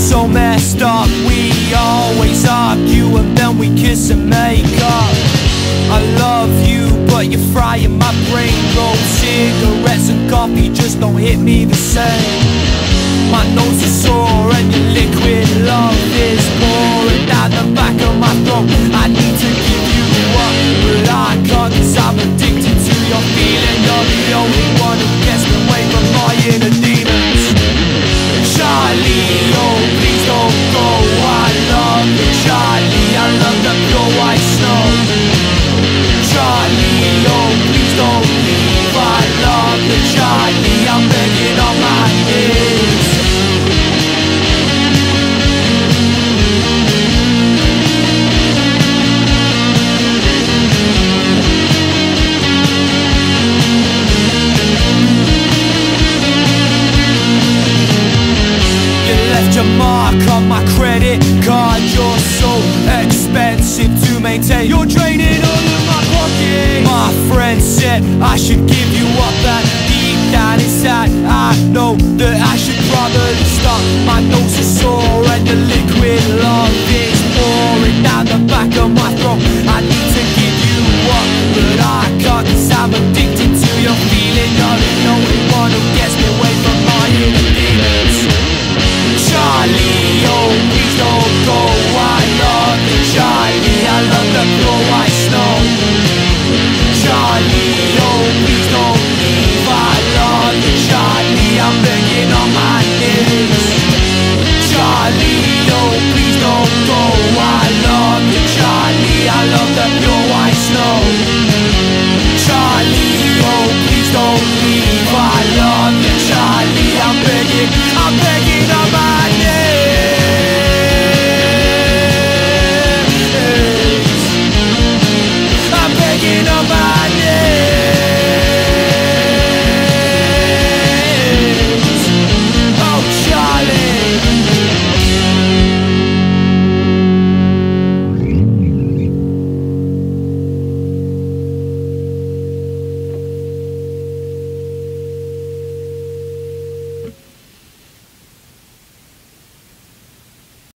so messed up. We always argue and then we kiss and make up. I love you, but you're frying my brain. Roll cigarettes and coffee just don't hit me the same. My nose is sore and your liquid love is pouring down the back of my throat. I need to give you up, but I can't, 'cause I'm addicted to your feeling. You're the only one who gets me away from my inner demons. Charlie, oh please don't go. I love you, Charlie, I love the pure white snow. Charlie, oh please don't leave. I love you, Charlie, I'm begging on my knees. Your mark on my credit card. You're so expensive to maintain. You're draining all of my pocket. My friend said I should give you up, and deep down inside I know that I should probably stop. My nose